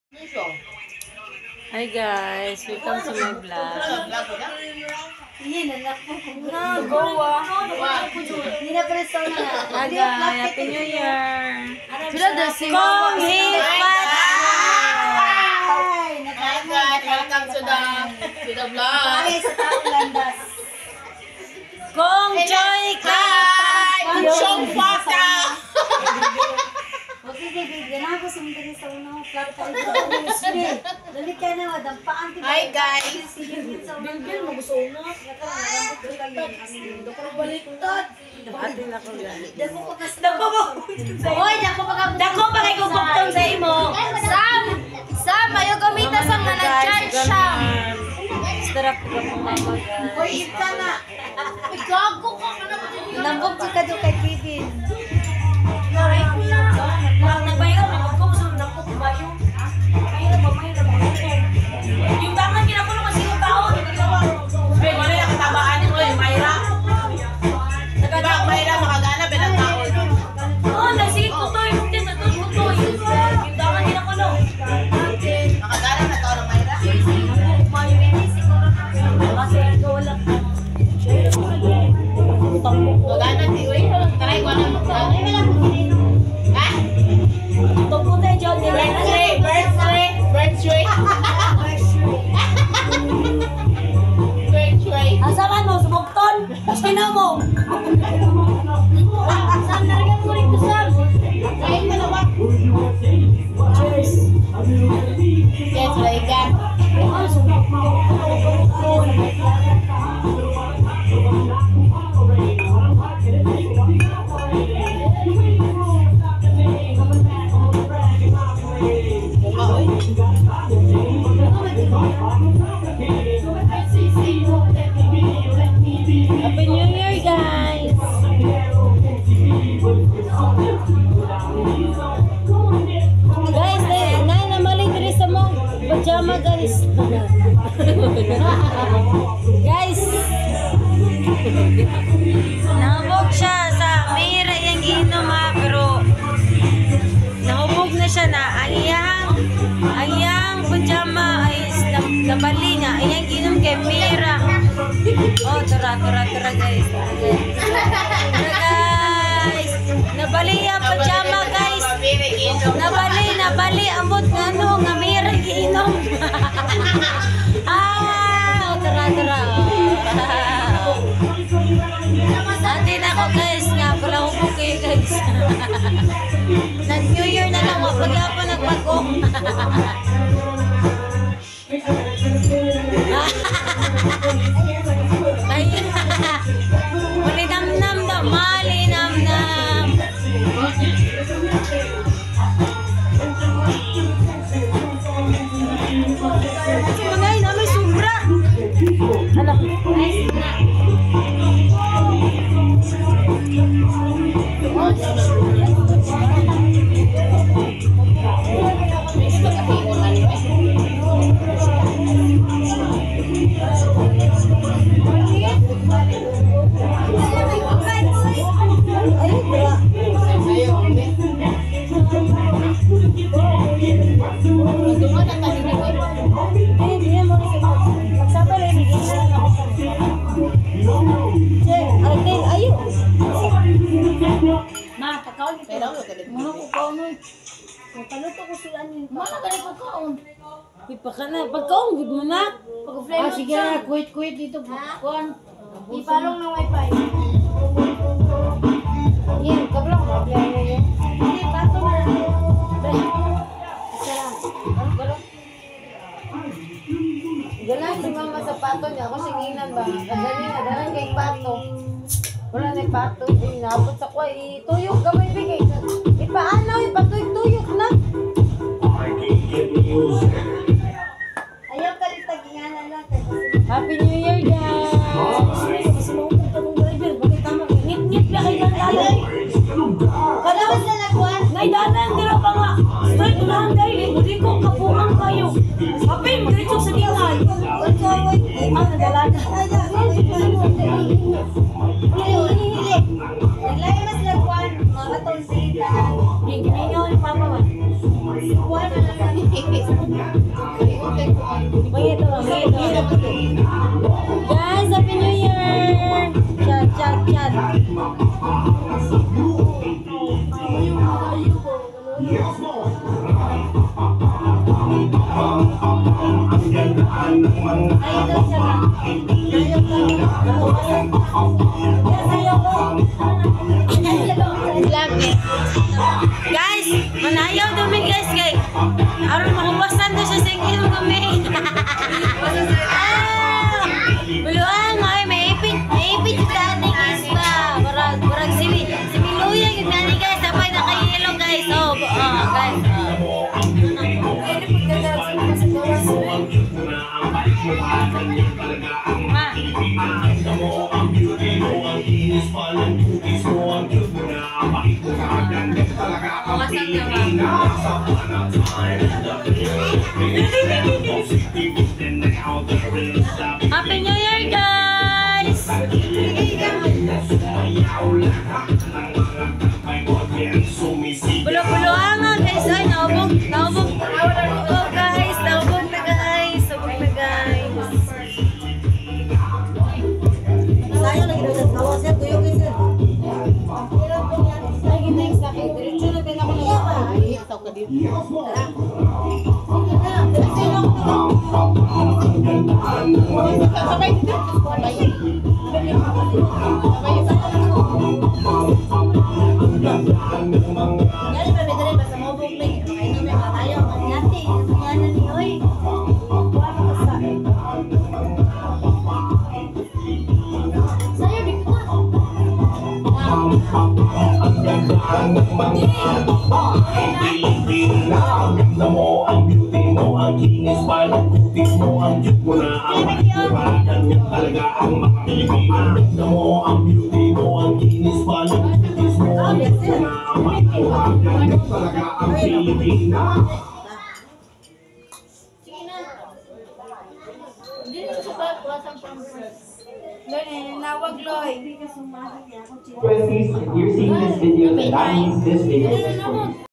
Hi guys, welcome to my vlog. Hi guys, Happy New Year! Kong Hipat! Hi guys, welcome to the vlog. Kong Joy Ka! Chong Fata! Hi guys! Dako pa kay kukuktong sa imo. Sam, ayo gamita sa nga nag-charge siya. Sarap ko po mama guys. Gago ka na ba din? Nambog ka doon kay Kevin. Ay kuya. Nagbayad na ko sa dako ba yung? Mahirap ba yung tangan kinakulo kasi yung tao. Hey, wala yung katabaan mo yung Mayra. Diba ang Mayra makagana ba ng tao? Oh, nasigit ko to yung tinatod ko to. Yung tangan kinakulo. Makagana na tao ng Mayra? Kasi wala. Magana di uy. Taray ko na magana. Ha? Tungkol tayo dyan. Birthday. Asaman mo, sumugton. Sino mo? Sam, nariyan mo rin ko, Sam. Kain mo na ba? Cheers. Yes, Raigan. Happy New Year guys! Guys, naman diri sa mong pajama guys. Guys! Nahubog siya sa mayra yung inom ha, pero nahubog na siya na ang iyang pajama ay nabali niya. Iyang inom kay mayra. Oh, tura guys. Tura guys. Nabali ang pajama guys. Nabali ambot nga no nga mayra giinom. Ah, tura. Natin ako guys nga pala hubog kayo guys. Nag-New Year na lang pag-yapon nagpagong. Malinamnam daw, malinamnam. Manay na may sobra. Ano? Ma, pagkaon ito. Mga kukaon nun. Paluto ko sila niyo. Mana ganit pagkaon? Ipa ka na, pagkaon, good mo na. Pag-flame Sige na, kuwit dito. Kuwan. Ipalong ng wifi. Yan, kablong mo. Hindi, bato na. Galang si mama sa pato niya. Ako singinan ba? Kagaling na, galang kay pato. Wala na yung pato. Inabot sa kwa. Ituyok gamay bigay. Ipaanaw, ipatuyok na. Ayaw ka rin taginganan lang. Happy New Year guys! Ngit-ngit na kayo ng lalay. Kalawas na nagkuhan. Naidanan, dira pa nga. Straight unahan dahil. Hindi ko kapuang kayo. Happy, mag-ritsok sa tingay. Ang nagalaga. Naglaya mas nagkuhan. Mga tonsita. Hindi, hindi nyo ni Papa man. Kuhan na lang. Guys, Happy New Year! Chat, chat, chat. Guys, manayaw dumi guys kay aron makuwasan do sa singil dumi. Buluan ay may ipit dati guys ba. Barag si Miluya yung nani guys sabay na kay yellow guys. Guys. Happy New Year, guys! Bulo-buloan nga, guys. Ay, naubog. Oh, guys. Naubog na, guys. Sayang lagi daw sa tawa siya, tuyo kasi. Lagi next sa akin, diretso na din ako ng bahay. Ikaw ka dito. Sabay dito. Nyari pa medre basta mo bug may ano may matayo natin yan ni oy. Saya dito nawag loy. If you're seeing this video, then that means this video is for you.